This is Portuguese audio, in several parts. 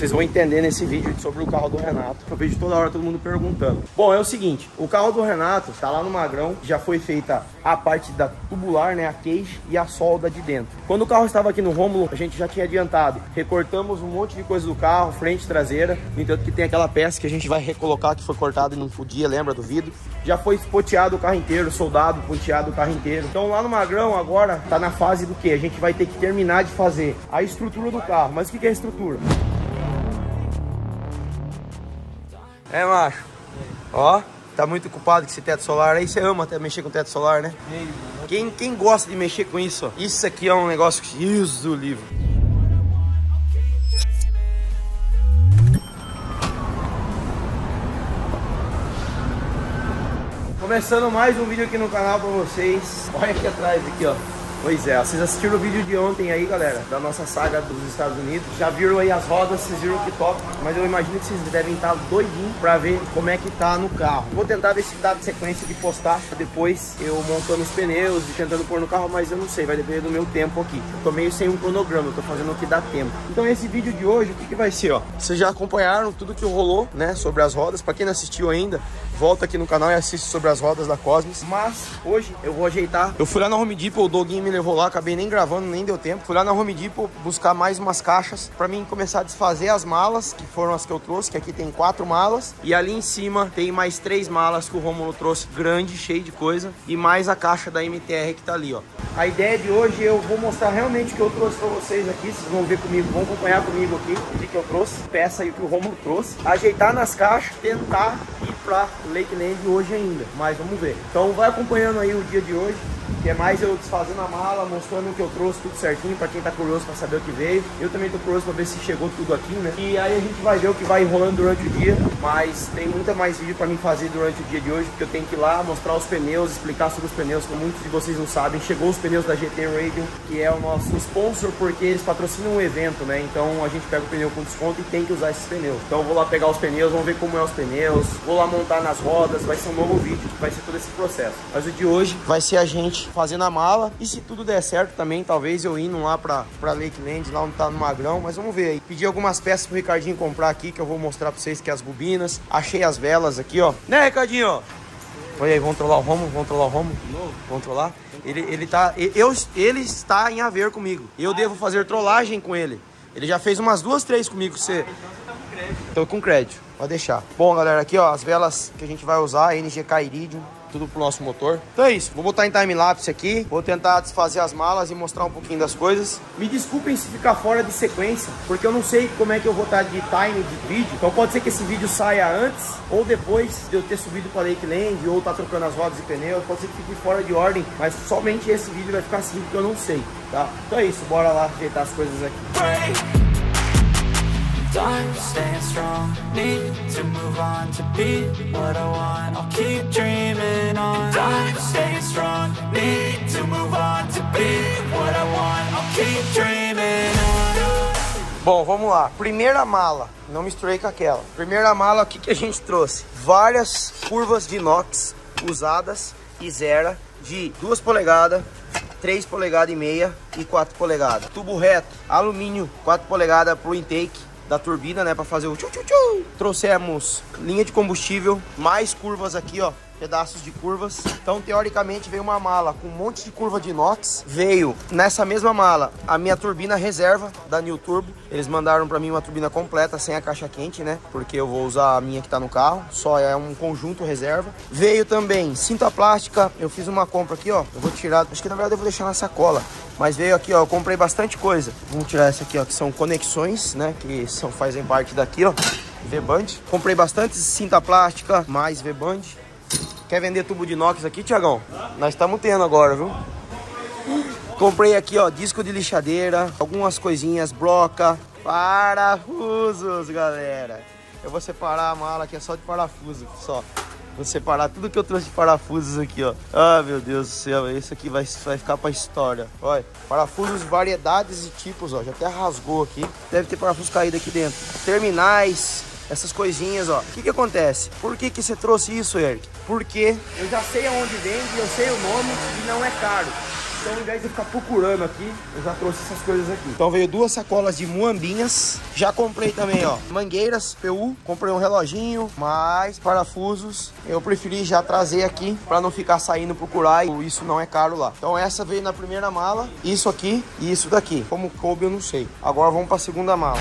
vocês vão entender nesse vídeo sobre o carro do Renato. Eu vejo toda hora todo mundo perguntando. Bom, é o seguinte, o carro do Renato tá lá no Magrão, já foi feita a parte da tubular, né, a cage e a solda de dentro. Quando o carro estava aqui no Rômulo, a gente já tinha adiantado. Recortamos um monte de coisa do carro, frente e traseira. No entanto que tem aquela peça que a gente vai recolocar que foi cortada e não podia, lembra do vidro? Já foi espoteado o carro inteiro, soldado, ponteado o carro inteiro. Então lá no Magrão agora tá na fase do que? A gente vai ter que terminar de fazer a estrutura do carro. Mas o que é a estrutura? É, macho. Ó, tá muito ocupado com esse teto solar aí. Você ama até mexer com teto solar, né? Quem gosta de mexer com isso, ó? Isso aqui é um negócio que... Isso do livro. Começando mais um vídeo aqui no canal pra vocês. Olha aqui atrás, aqui ó. Pois é, vocês assistiram o vídeo de ontem aí, galera, da nossa saga dos Estados Unidos. Já viram aí as rodas, vocês viram que top. Mas eu imagino que vocês devem estar doidinhos pra ver como é que tá no carro. Vou tentar ver se dá sequência de postar depois eu montando os pneus e tentando pôr no carro, mas eu não sei, vai depender do meu tempo aqui. Eu tô meio sem um cronograma, eu tô fazendo o que dá tempo. Então esse vídeo de hoje, o que vai ser, ó? Vocês já acompanharam tudo que rolou, né, sobre as rodas. Pra quem não assistiu ainda, volta aqui no canal e assiste sobre as rodas da Cosmos. Mas hoje eu vou ajeitar. Eu fui lá na Home Depot, o Doguinho me levou lá, acabei nem gravando, nem deu tempo. Fui lá na Home Depot buscar mais umas caixas pra mim começar a desfazer as malas, que foram as que eu trouxe, que aqui tem 4 malas. E ali em cima tem mais 3 malas que o Rômulo trouxe, grande, cheio de coisa. E mais a caixa da MTR que tá ali, ó. A ideia de hoje eu vou mostrar realmente o que eu trouxe pra vocês aqui. Vocês vão ver comigo, vão acompanhar comigo aqui o que eu trouxe. Peça aí o que o Rômulo trouxe. Ajeitar nas caixas, tentar ir pra Lakeland hoje ainda. Mas vamos ver. Então vai acompanhando aí o dia de hoje. Que é mais eu desfazendo a mala, mostrando o que eu trouxe tudo certinho pra quem tá curioso pra saber o que veio. Eu também tô curioso pra ver se chegou tudo aqui, né? E aí a gente vai ver o que vai enrolando durante o dia. Mas tem muita mais vídeo pra mim fazer durante o dia de hoje, porque eu tenho que ir lá mostrar os pneus, explicar sobre os pneus, como muitos de vocês não sabem. Chegou os pneus da GT Radio, que é o nosso sponsor, porque eles patrocinam o evento, né? Então a gente pega o pneu com desconto e tem que usar esses pneus. Então eu vou lá pegar os pneus, vamos ver como é os pneus, vou lá montar nas rodas, vai ser um novo vídeo, vai ser todo esse processo. Mas o de hoje vai ser a gente fazendo a mala, e se tudo der certo também, talvez eu indo lá pra Lakeland, lá onde tá no Magrão, mas vamos ver aí. Pedi algumas peças pro Ricardinho comprar aqui, que eu vou mostrar pra vocês, que é as bobinas. Achei as velas aqui, ó. Né, Ricardinho? Olha aí, vamos trollar o Rômulo, vamos trollar o Rômulo? Vamos trollar? Ele está em haver comigo. Eu devo fazer trollagem com ele. Ele já fez umas 2, 3 comigo, você... Tô com crédito, pode deixar. Bom, galera, aqui ó, as velas que a gente vai usar, NGK Iridium, tudo pro nosso motor. Então é isso, vou botar em time-lapse aqui, vou tentar desfazer as malas e mostrar um pouquinho das coisas. Me desculpem se ficar fora de sequência, porque eu não sei como é que eu vou estar de time de vídeo. Então pode ser que esse vídeo saia antes ou depois de eu ter subido para Lakeland ou tá trocando as rodas e pneus. Pode ser que fique fora de ordem, mas somente esse vídeo vai ficar assim, porque eu não sei, tá? Então é isso, bora lá ajeitar as coisas aqui. I'm staying strong, need to move on to be what I want, I'll keep dreaming on. I'm staying strong, need to move on to be what I want, I'll keep dreaming on. Bom, vamos lá. Primeira mala, não misturei com aquela. Primeira mala, o que a gente trouxe? Várias curvas de inox usadas e zero de 2 polegadas, 3 polegadas e meia e 4 polegadas. Tubo reto, alumínio, 4 polegadas pro intake da turbina, né, para fazer o tchu-tchu-tchu. Trouxemos linha de combustível, mais curvas aqui, ó, pedaços de curvas. Então, teoricamente, veio uma mala com um monte de curva de inox. Veio nessa mesma mala a minha turbina reserva da New Turbo. Eles mandaram para mim uma turbina completa, sem a caixa quente, né, porque eu vou usar a minha que tá no carro. Só é um conjunto reserva. Veio também cinta plástica. Eu fiz uma compra aqui, ó. Eu vou tirar, acho que na verdade eu vou deixar na sacola. Mas veio aqui, ó, eu comprei bastante coisa. Vamos tirar essa aqui, ó, que são conexões, né, que fazem parte daqui, ó, V-Band. Comprei bastante cinta plástica, mais V-Band. Quer vender tubo de inox aqui, Thiagão? Nós estamos tendo agora, viu? Comprei aqui, ó, disco de lixadeira, algumas coisinhas, broca, parafusos, galera. Eu vou separar a mala que é só de parafuso, só. Vou separar tudo que eu trouxe de parafusos aqui, ó. Ah, meu Deus do céu, esse aqui vai ficar pra história. Olha, parafusos, variedades e tipos, ó. Já até rasgou aqui. Deve ter parafuso caído aqui dentro. Terminais, essas coisinhas, ó. O que acontece? Por que você trouxe isso, Eric? Porque eu já sei aonde vende, eu sei o nome e não é caro. Então, ao invés de ficar procurando aqui, eu já trouxe essas coisas aqui. Então veio 2 sacolas de muambinhas. Já comprei também, ó, mangueiras, PU. Comprei um reloginho, mais parafusos. Eu preferi já trazer aqui para não ficar saindo procurar, e isso não é caro lá. Então essa veio na primeira mala, isso aqui e isso daqui. Como coube eu não sei. Agora vamos para a segunda mala.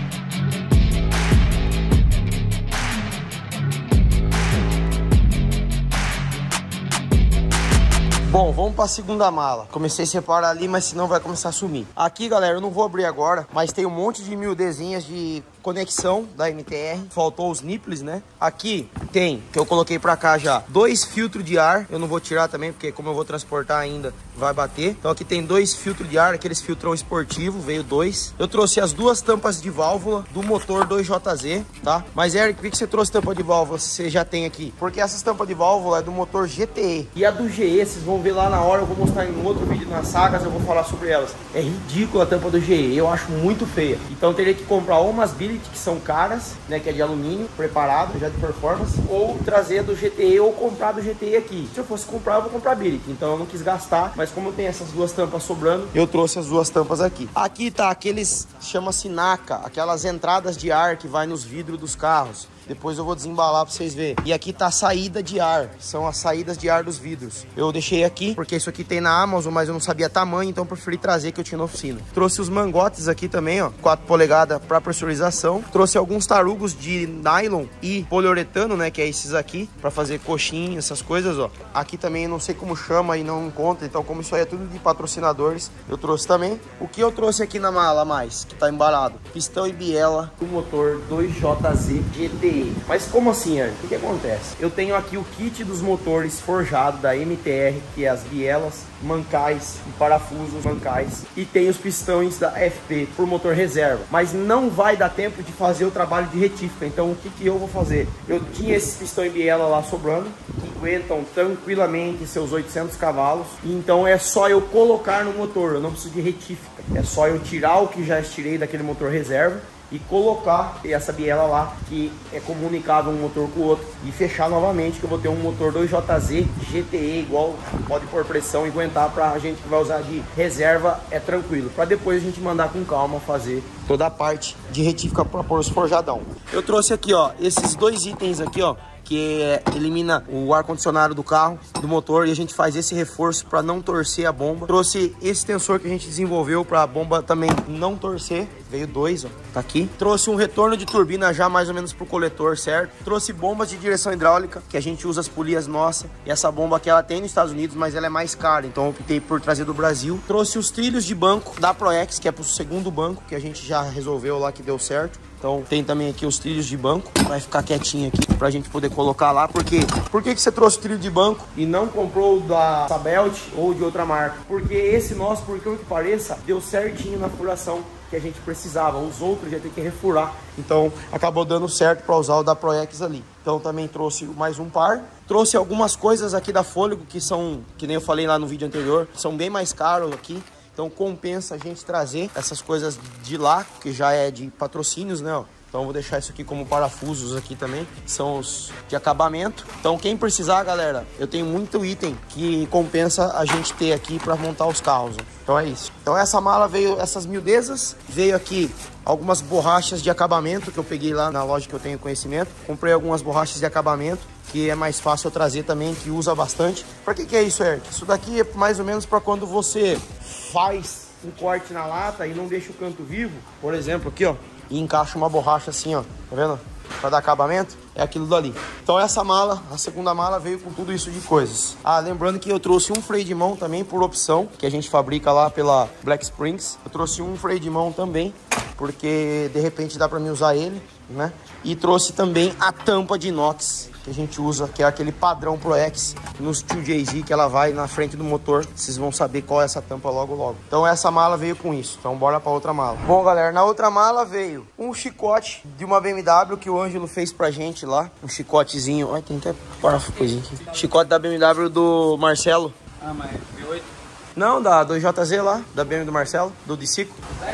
Bom, vamos para a segunda mala. Comecei a separar ali, mas senão vai começar a sumir. Aqui, galera, eu não vou abrir agora, mas tem um monte de miudezinhas de conexão da MTR. Faltou os nipples, né? Aqui tem, que eu coloquei pra cá já, 2 filtros de ar. Eu não vou tirar também, porque como eu vou transportar ainda, vai bater. Então aqui tem 2 filtros de ar, aqueles filtrão esportivo, veio 2. Eu trouxe as 2 tampas de válvula do motor 2JZ, tá? Mas, Eric, por que você trouxe tampa de válvula se você já tem aqui? Porque essas tampas de válvula é do motor GTE. E a do GE, vocês vão ver lá na hora, eu vou mostrar em outro vídeo nas sagas, eu vou falar sobre elas. É ridícula a tampa do GE, eu acho muito feia. Então eu teria que comprar ou umas billet, que são caras, né, que é de alumínio, preparado, já de performance, ou trazer do GTE ou comprar do GTE aqui. Se eu fosse comprar, eu vou comprar billet. Então eu não quis gastar, mas como eu tenho essas 2 tampas sobrando, eu trouxe as 2 tampas aqui. Aqui tá aqueles, chama-se NACA, aquelas entradas de ar que vai nos vidros dos carros. Depois eu vou desembalar pra vocês verem. E aqui tá a saída de ar. São as saídas de ar dos vidros. Eu deixei aqui, porque isso aqui tem na Amazon, mas eu não sabia tamanho, então eu preferi trazer, que eu tinha na oficina. Trouxe os mangotes aqui também, ó. 4 polegadas pra pressurização. Trouxe alguns tarugos de nylon e poliuretano, né? Que é esses aqui, pra fazer coxinha, essas coisas, ó. Aqui também eu não sei como chama e não encontro. Então, como isso aí é tudo de patrocinadores, eu trouxe também. O que eu trouxe aqui na mala a mais, que tá embalado? Pistão e biela do motor 2JZ GTE. Mas como assim, Eric? O que acontece? Eu tenho aqui o kit dos motores forjado da MTR, que é as bielas, mancais e parafusos mancais, e tem os pistões da FP por motor reserva, mas não vai dar tempo de fazer o trabalho de retífica. Então o que eu vou fazer? Eu tinha esses pistão e biela lá sobrando, que aguentam tranquilamente seus 800 cavalos, e então é só eu colocar no motor, eu não preciso de retífica, é só eu tirar o que já estirei daquele motor reserva e colocar essa biela lá, que é comunicável um motor com o outro, e fechar novamente, que eu vou ter um motor 2JZ GTE igual, pode pôr pressão e aguentar. Pra gente que vai usar de reserva é tranquilo, para depois a gente mandar com calma fazer toda a parte de retífica para pôr os forjadão. Eu trouxe aqui, ó, esses 2 itens aqui, ó, que elimina o ar-condicionado do carro, do motor, e a gente faz esse reforço para não torcer a bomba. Trouxe esse tensor que a gente desenvolveu para a bomba também não torcer, veio 2, ó, tá aqui. Trouxe um retorno de turbina já mais ou menos pro coletor, certo? Trouxe bombas de direção hidráulica, que a gente usa as polias nossas, e essa bomba aqui ela tem nos Estados Unidos, mas ela é mais cara, então eu optei por trazer do Brasil. Trouxe os trilhos de banco da ProX, que é pro segundo banco, que a gente já resolveu lá, que deu certo. Então tem também aqui os trilhos de banco, vai ficar quietinho aqui pra gente poder colocar lá. Porque por que você trouxe o trilho de banco e não comprou da Sabelt ou de outra marca? Porque esse nosso, por que pareça, deu certinho na furação que a gente precisava. Os outros já tem que refurar, então acabou dando certo para usar o da ProX ali. Então também trouxe mais um par. Trouxe algumas coisas aqui da Fôlego que são, que nem eu falei lá no vídeo anterior, são bem mais caros aqui. Então compensa a gente trazer essas coisas de lá, que já é de patrocínios, né? Então eu vou deixar isso aqui como parafusos aqui também, são os de acabamento. Então quem precisar, galera, eu tenho muito item que compensa a gente ter aqui para montar os carros. Então é isso. Então essa mala veio essas miudezas, veio aqui algumas borrachas de acabamento que eu peguei lá na loja que eu tenho conhecimento. Comprei algumas borrachas de acabamento, que é mais fácil eu trazer também, que usa bastante. Para que é isso, Eric? Isso daqui é mais ou menos para quando você faz um corte na lata e não deixa o canto vivo, por exemplo, aqui, ó, e encaixa uma borracha assim, ó, tá vendo? Para dar acabamento, é aquilo dali. Então essa mala, a segunda mala, veio com tudo isso de coisas. Ah, lembrando que eu trouxe um freio de mão também por opção, que a gente fabrica lá pela Black Springs. Eu trouxe um freio de mão também, porque de repente dá para mim usar ele, né? E trouxe também a tampa de inox que a gente usa, que é aquele padrão ProX nos 2JZ, que ela vai na frente do motor. Vocês vão saber qual é essa tampa logo logo. Então essa mala veio com isso. Então bora para outra mala. Bom, galera, na outra mala veio um chicote de uma BMW que o Ângelo fez pra gente lá. Um chicotezinho. Olha, tem até parafusinho aqui. Chicote da BMW do Marcelo. Ah, mas V8? Não, da 2JZ lá, da BMW do Marcelo, do Dicico.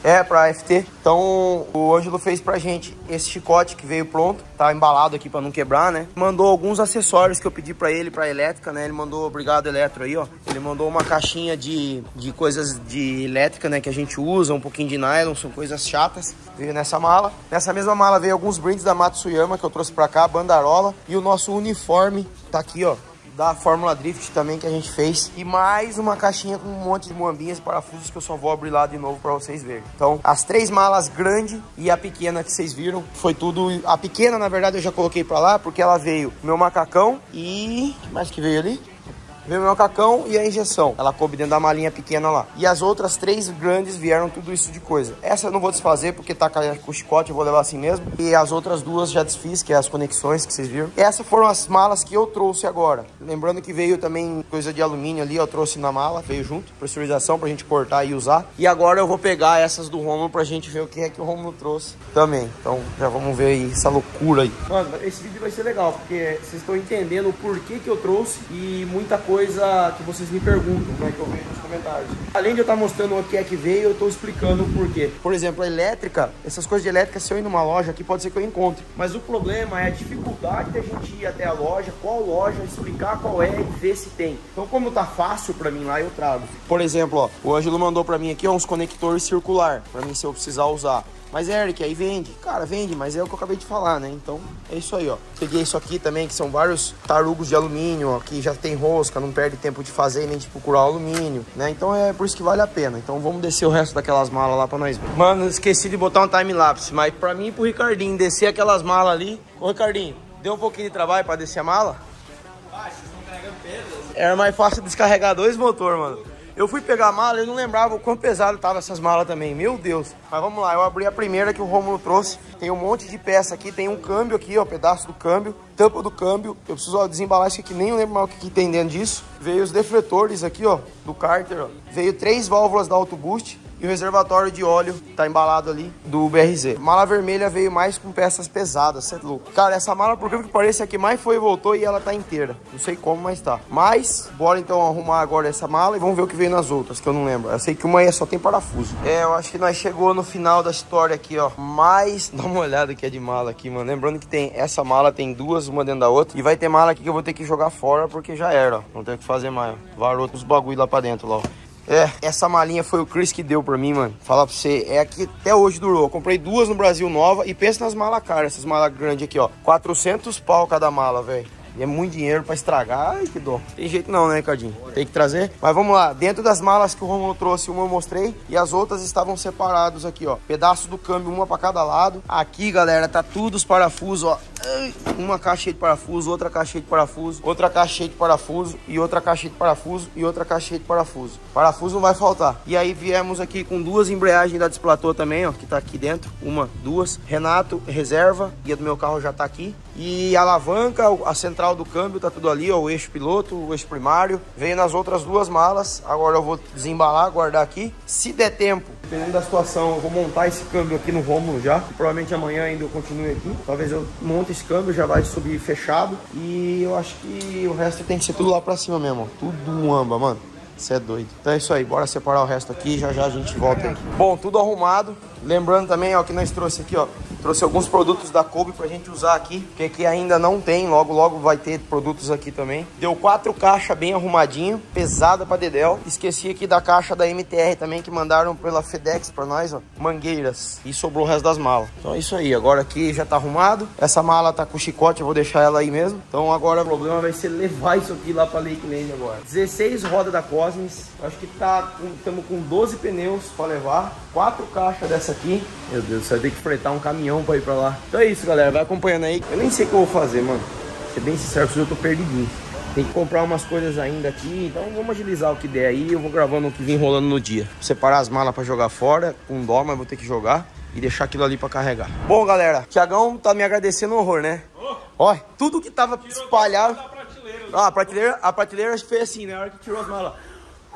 É, pra FT. Então, o Ângelo fez pra gente esse chicote que veio pronto. Tá embalado aqui pra não quebrar, né? Mandou alguns acessórios que eu pedi pra ele, pra elétrica, né? Ele mandou, obrigado Eletro aí, ó. Ele mandou uma caixinha de coisas de elétrica, né? Que a gente usa, um pouquinho de nylon, são coisas chatas. Veio nessa mala. Nessa mesma mala veio alguns brindes da Matsuyama que eu trouxe pra cá, bandarola. E o nosso uniforme tá aqui, ó. Da Fórmula Drift também que a gente fez. E mais uma caixinha com um monte de muambinhas e parafusos que eu só vou abrir lá de novo pra vocês verem. Então, as 3 malas grandes e a pequena que vocês viram, foi tudo... A pequena, na verdade, eu já coloquei pra lá porque ela veio meu macacão e... O que mais que veio ali? Veio meu macacão e a injeção. Ela coube dentro da malinha pequena lá. E as outras 3 grandes vieram tudo isso de coisa. Essa eu não vou desfazer porque tá com o chicote, eu vou levar assim mesmo. E as outras 2 já desfiz, que é as conexões que vocês viram. Essas foram as malas que eu trouxe agora. Lembrando que veio também coisa de alumínio ali, eu trouxe na mala, veio junto. Pressurização pra gente cortar e usar. E agora eu vou pegar essas do Rômulo pra gente ver o que é que o Rômulo trouxe também. Então já vamos ver aí essa loucura aí. Mano, esse vídeo vai ser legal, porque vocês estão entendendo o porquê que eu trouxe e muita coisa que vocês me perguntam, né, que eu vejo nos comentários. Além de eu estar mostrando o que é que veio, eu estou explicando o porquê. Por exemplo, a elétrica, essas coisas de elétrica, se eu ir numa loja aqui, pode ser que eu encontre. Mas o problema é a dificuldade da gente ir até a loja, qual loja, explicar qual é e ver se tem. Então, como tá fácil para mim lá, eu trago. Por exemplo, ó, o Ângelo mandou para mim aqui ó, uns conectores circular, para mim se eu precisar usar. Mas Eric, aí vende. Cara, vende, mas é o que eu acabei de falar, né? Então, é isso aí, ó. Peguei isso aqui também, que são vários tarugos de alumínio, ó, que já tem rosca, não perde tempo de fazer nem de procurar alumínio, né? Então é por isso que vale a pena. Então vamos descer o resto daquelas malas lá pra nós ver. Mano, esqueci de botar um time-lapse, mas pra mim e pro Ricardinho descer aquelas malas ali... Ô, Ricardinho, deu um pouquinho de trabalho pra descer a mala? Ah, vocês estão carregando pedras. Era mais fácil descarregar 2 motores, mano. Eu fui pegar a mala e não lembrava o quão pesado tava essas malas também. Meu Deus. Mas vamos lá, eu abri a primeira que o Rômulo trouxe. Tem um monte de peça aqui, tem um câmbio aqui, ó, pedaço do câmbio, tampa do câmbio. Eu preciso ó, desembalar isso aqui, nem lembro mais o que tem dentro disso. Veio os defletores aqui, ó, do cárter, ó. Veio 3 válvulas da Autoboost. E o reservatório de óleo tá embalado ali do BRZ. Mala vermelha veio mais com peças pesadas, cê é louco. Cara, essa mala, por que parece, é a que mais foi e voltou e ela tá inteira. Não sei como, mas tá. Mas, bora então arrumar agora essa mala e vamos ver o que veio nas outras, que eu não lembro. Eu sei que uma aí só tem parafuso. É, eu acho que nós chegou no final da história aqui, ó. Mas, dá uma olhada que é de mala aqui, mano. Lembrando que tem essa mala, tem 2, uma dentro da outra. E vai ter mala aqui que eu vou ter que jogar fora porque já era, ó. Não tem o que fazer mais, ó. Varou outros bagulho lá pra dentro, lá, ó. É, essa malinha foi o Chris que deu pra mim, mano. Falar pra você, é a que até hoje durou. Eu comprei 2 no Brasil nova e pensa nas malas caras, essas malas grandes aqui, ó. 400 pau cada mala, velho. E é muito dinheiro pra estragar. Ai, que dó. Tem jeito não, né, Ricardinho? Tem que trazer. Mas vamos lá. Dentro das malas que o Rômulo trouxe, uma eu mostrei. E as outras estavam separados aqui, ó. Pedaço do câmbio, uma pra cada lado. Aqui, galera, tá tudo os parafusos, ó. Uma caixa cheia de parafuso, outra caixa cheia de parafuso, outra caixa cheia de parafuso, e outra caixa cheia de parafuso, e outra caixa cheia de parafuso. Parafuso não vai faltar. E aí viemos aqui com 2 embreagens da Desplatô também, ó, que tá aqui dentro. 1, 2. Renato, reserva. E a do meu carro já tá aqui. E a alavanca, a central do câmbio, tá tudo ali, ó. O eixo piloto, o eixo primário. Veio nas outras 2 malas. Agora eu vou desembalar, guardar aqui. Se der tempo, dependendo da situação, eu vou montar esse câmbio aqui no Rômulo já. Provavelmente amanhã ainda eu continue aqui. Talvez eu monte esse câmbio, já vai subir fechado. E eu acho que o resto tem que ser tudo lá pra cima mesmo, ó. Tudo um amba, mano. Você é doido. Então é isso aí, bora separar o resto aqui, já já a gente volta aí. Bom, tudo arrumado. Lembrando também, ó, que nós trouxe aqui, ó. Trouxe alguns produtos da Kobe pra gente usar aqui, porque aqui ainda não tem, logo vai ter produtos aqui também. Deu 4 caixas bem arrumadinho, pesada pra dedéu. Esqueci aqui da caixa da MTR também, que mandaram pela FedEx pra nós, ó, mangueiras. E sobrou o resto das malas. Então é isso aí, agora aqui já tá arrumado. Essa mala tá com chicote, eu vou deixar ela aí mesmo. Então agora o problema vai ser levar isso aqui lá pra Lakeland agora. 16 rodas da Cosmos, acho que estamos com 12 pneus pra levar. 4 caixas dessa aqui. Meu Deus, você vai ter que fretar um caminhão pra ir pra lá. Então é isso, galera, vai acompanhando aí. Eu nem sei o que eu vou fazer, mano. Pra ser bem sincero, eu tô perdidinho. Tem que comprar umas coisas ainda aqui, então vamos agilizar o que der aí. Eu vou gravando o que vem rolando no dia. Separar as malas pra jogar fora, com dó, mas vou ter que jogar. E deixar aquilo ali pra carregar. Bom, galera, Thiagão tá me agradecendo um horror, né? Ó, tudo que tava espalhado... Ah, a prateleira acho que foi assim, né? A hora que tirou as malas.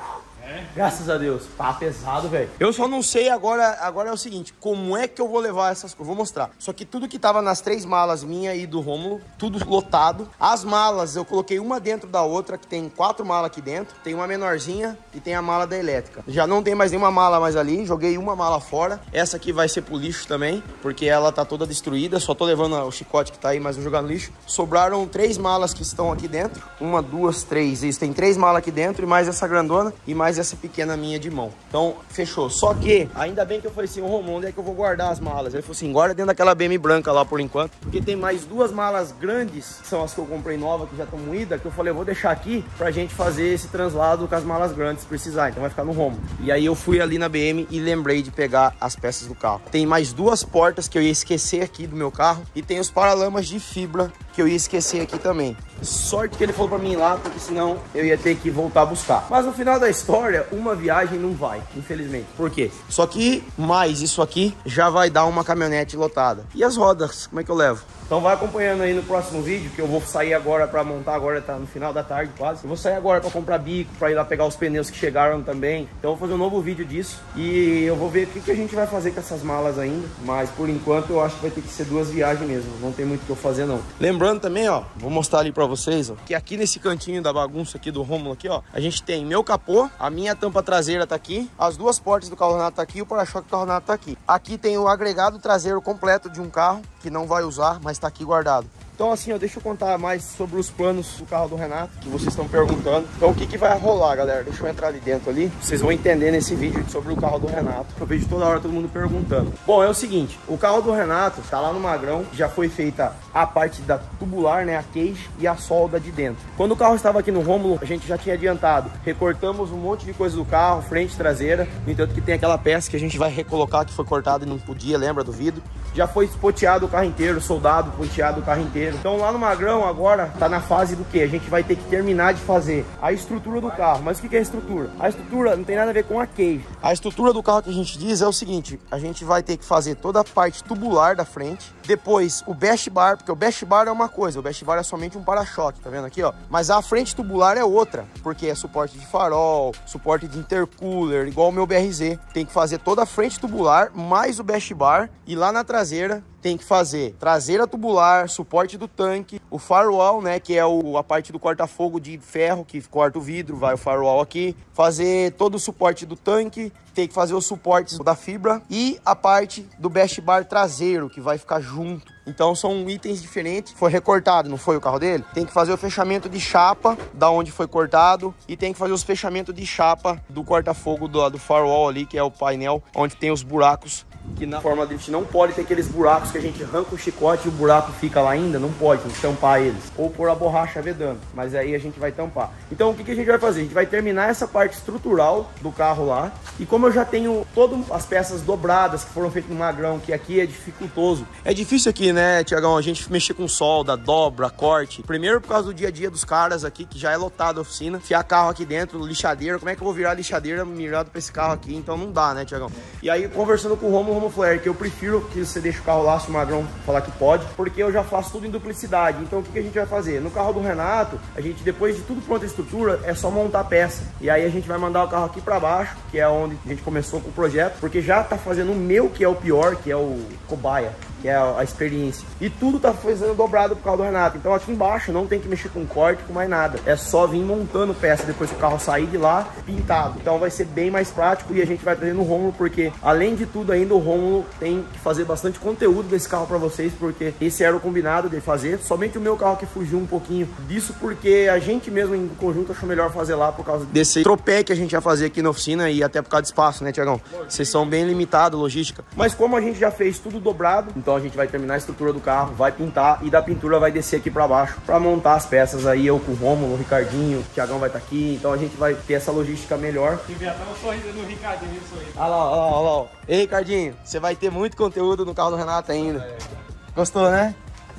Graças a Deus. Tá pesado, velho. Eu só não sei agora é o seguinte, como é que eu vou levar essas coisas? Vou mostrar. Só que tudo que tava nas 3 malas minha e do Rômulo, tudo lotado. As malas, eu coloquei uma dentro da outra, que tem 4 malas aqui dentro. Tem uma menorzinha e tem a mala da elétrica. Já não tem mais nenhuma mala mais ali, joguei uma mala fora. Essa aqui vai ser pro lixo também, porque ela tá toda destruída. Só tô levando o chicote que tá aí, mas vou jogar no lixo. Sobraram 3 malas que estão aqui dentro. 1, 2, 3. Isso, tem 3 malas aqui dentro e mais essa grandona e mais essa pequena minha de mão. Então, fechou. Só que, ainda bem que eu falei assim, ô Romão, onde é que eu vou guardar as malas? Ele falou assim, guarda dentro daquela BM branca lá por enquanto, porque tem mais 2 malas grandes, que são as que eu comprei novas, que já estão moídas, que eu falei, eu vou deixar aqui pra gente fazer esse translado com as malas grandes, se precisar. Então vai ficar no Romão. E aí eu fui ali na BM e lembrei de pegar as peças do carro. Tem mais 2 portas que eu ia esquecer aqui do meu carro e tem os paralamas de fibra que eu ia esquecer aqui também. Sorte que ele falou pra mim ir lá, porque senão eu ia ter que voltar a buscar. Mas no final da história, uma viagem não vai, infelizmente. Por quê? Só que mais isso aqui já vai dar uma caminhonete lotada. E as rodas, como é que eu levo? Então vai acompanhando aí no próximo vídeo, que eu vou sair agora pra montar, agora tá no final da tarde quase. Eu vou sair agora pra comprar bico, pra ir lá pegar os pneus que chegaram também. Então eu vou fazer um novo vídeo disso. E eu vou ver o que a gente vai fazer com essas malas ainda. Mas por enquanto eu acho que vai ter que ser 2 viagens mesmo. Não tem muito o que eu fazer não. Lembrando também, ó, vou mostrar ali pra vocês, ó, que aqui nesse cantinho da bagunça aqui do Rômulo aqui, ó, a gente tem meu capô, a minha tampa traseira tá aqui, as 2 portas do carro Renato tá aqui e o para-choque do carro Renato tá aqui. Aqui tem o agregado traseiro completo de um carro, que não vai usar, mas tá aqui guardado. Então assim, ó, deixa eu contar mais sobre os planos do carro do Renato, que vocês estão perguntando. Então o que vai rolar, galera? Deixa eu entrar ali dentro ali, vocês vão entender nesse vídeo sobre o carro do Renato, que eu vejo toda hora todo mundo perguntando. Bom, é o seguinte, o carro do Renato tá lá no Magrão, já foi feita a parte da tubular, né, a cage e a solda de dentro. Quando o carro estava aqui no Rômulo, a gente já tinha adiantado, recortamos um monte de coisa do carro, frente e traseira, no entanto que tem aquela peça que a gente vai recolocar, que foi cortada e não podia, lembra do vidro? Já foi espoteado o carro inteiro, soldado, ponteado o carro inteiro. Então lá no Magrão agora tá na fase do que? A gente vai ter que terminar de fazer a estrutura do carro. Mas o que é a estrutura? A estrutura não tem nada a ver com a cage. A estrutura do carro que a gente diz é o seguinte, a gente vai ter que fazer toda a parte tubular da frente, depois o bash bar, porque o bash bar é uma coisa, o bash bar é somente um para-choque, tá vendo aqui, ó? Mas a frente tubular é outra, porque é suporte de farol, suporte de intercooler, igual o meu BRZ. Tem que fazer toda a frente tubular, mais o bash bar, e lá na traseira tem que fazer traseira tubular, suporte do tanque, o firewall, né, que é a parte do corta-fogo de ferro que corta o vidro, vai o firewall aqui, fazer todo o suporte do tanque, tem que fazer os suportes da fibra e a parte do bash bar traseiro, que vai ficar junto. Então são itens diferentes. Foi recortado, não foi o carro dele? Tem que fazer o fechamento de chapa da onde foi cortado e tem que fazer os fechamentos de chapa do corta-fogo do firewall ali, que é o painel onde tem os buracos, que na forma drift não pode ter aqueles buracos que a gente arranca o chicote e o buraco fica lá ainda, não pode, tem que tampar eles. Ou pôr a borracha vedando, mas aí a gente vai tampar. Então o que a gente vai fazer? A gente vai terminar essa parte estrutural do carro lá. E como eu já tenho todas as peças dobradas que foram feitas no Magrão, que aqui é dificultoso. É difícil aqui, né, Tiagão, a gente mexer com solda, dobra, corte. Primeiro por causa do dia a dia dos caras aqui, que já é lotado a oficina. Enfiar carro aqui dentro, lixadeira. Como é que eu vou virar lixadeira mirado pra esse carro aqui? Então não dá, né, Tiagão? E aí conversando com o Romo Flare, que eu prefiro que você deixe o carro lá, se o Magrão falar que pode, porque eu já faço tudo em duplicidade. Então o que a gente vai fazer? No carro do Renato, a gente, depois de tudo pronto a estrutura, é só montar a peça. E aí a gente vai mandar o carro aqui pra baixo, que é onde a gente começou com o projeto, porque já tá fazendo o meu, que é o pior, que é o cobaia, que é a experiência. E tudo tá fazendo dobrado pro carro do Renato. Então aqui embaixo não tem que mexer com corte, com mais nada. É só vir montando peça depois que o carro sair de lá, pintado. Então vai ser bem mais prático e a gente vai trazer no Rômulo, porque além de tudo ainda o Rômulo tem que fazer bastante conteúdo desse carro pra vocês, porque esse era o combinado de fazer. Somente o meu carro que fugiu um pouquinho disso, porque a gente mesmo em conjunto achou melhor fazer lá por causa desse tropé que a gente ia fazer aqui na oficina e até por causa de espaço, né, Tiagão? Vocês são bem limitados, logística. Mas como a gente já fez tudo dobrado, então a gente vai terminar a estrutura do carro, vai pintar e da pintura vai descer aqui pra baixo pra montar as peças aí, eu com o Rômulo, o Ricardinho, o Tiagão vai estar aqui, então a gente vai ter essa logística melhor. Tem que ver até um sorriso no Ricardinho, sorriso. Olha lá, olha lá, olha lá. Ei, Ricardinho, você vai ter muito conteúdo no carro do Renato ainda. Gostou, né?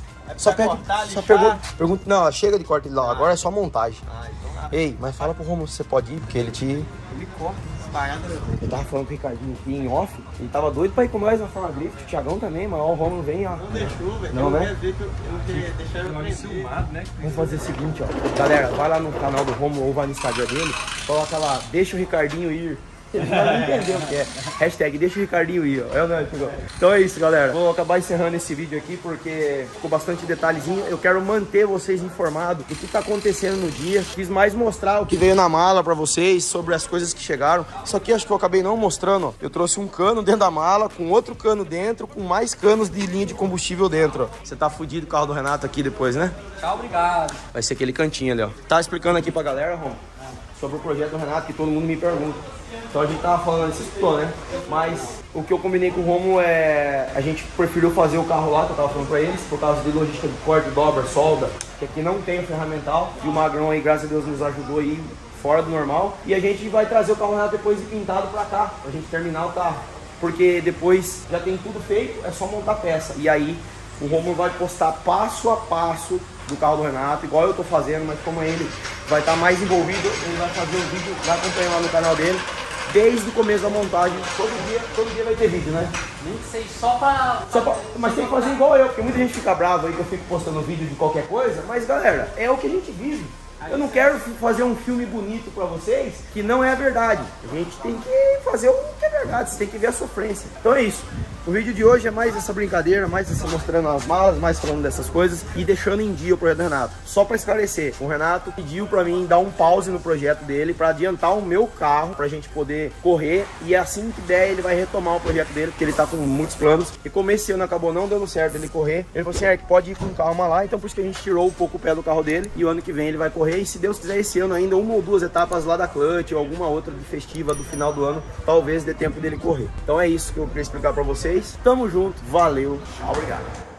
Só pergunta, não, chega de corte lá, agora é só montagem. Então Ei, mas fala pro Rômulo se você pode ir, porque ele corta. Eu tava falando com o Ricardinho aqui em off, ele tava doido pra ir com nós na Forma Drift, o Thiagão também, mas ó, o Romulo vem, ó. Não deixou, velho. Não, né? Eu queria deixar ele filmado, né? Vamos fazer o seguinte, ó. Galera, vai lá no canal do Romulo ou vai no Instagram dele, coloca lá, deixa o Ricardinho ir. Ele não entendeu o que é. Hashtag deixa o Ricardinho ir, ó. Então é isso, galera. Vou acabar encerrando esse vídeo aqui porque ficou bastante detalhezinho. Eu quero manter vocês informados do que tá acontecendo no dia. Quis mais mostrar o que veio na mala pra vocês, sobre as coisas que chegaram. Isso aqui acho que eu acabei não mostrando, ó. Eu trouxe um cano dentro da mala, com outro cano dentro, com mais canos de linha de combustível dentro, ó. Você tá fudido o carro do Renato aqui depois, né? Tchau, obrigado. Vai ser aquele cantinho ali, ó. Tá explicando aqui pra galera, Rom, sobre o projeto do Renato, que todo mundo me pergunta. Então a gente tava falando, você escutou, né? Mas o que eu combinei com o Romo é... A gente preferiu fazer o carro lá, que eu tava falando pra eles, por causa de logística de corte, dobra, solda, que aqui não tem o ferramental. E o Magrão aí, graças a Deus, nos ajudou aí, fora do normal. E a gente vai trazer o carro Renato depois de pintado pra cá, pra gente terminar o carro. Porque depois já tem tudo feito, é só montar peça. E aí o Romo vai postar passo a passo do carro do Renato, igual eu tô fazendo, mas como ele vai estar mais envolvido, ele vai fazer o vídeo, vai acompanhar lá no canal dele, desde o começo da montagem, todo dia vai ter vídeo, né? Nem sei, só pra... Mas tem que fazer igual eu, porque muita gente fica brava aí que eu fico postando vídeo de qualquer coisa, mas galera, é o que a gente vive. Eu não quero fazer um filme bonito pra vocês, que não é a verdade. A gente tem que fazer o que é verdade, você tem que ver a sofrência. Então é isso. O vídeo de hoje é mais essa brincadeira, mais essa mostrando as malas, mais falando dessas coisas e deixando em dia o projeto do Renato. Só para esclarecer, o Renato pediu para mim dar um pause no projeto dele para adiantar o meu carro, pra gente poder correr, e assim que der ele vai retomar o projeto dele, porque ele tá com muitos planos. E como esse ano acabou não dando certo ele correr, ele falou assim, Eric, pode ir com calma lá, então por isso que a gente tirou um pouco o pé do carro dele, e o ano que vem ele vai correr, e se Deus quiser esse ano ainda uma ou duas etapas lá da Clutch ou alguma outra de festiva do final do ano, talvez dê tempo dele correr. Então é isso que eu queria explicar para vocês. Tamo junto, valeu, tchau, obrigado.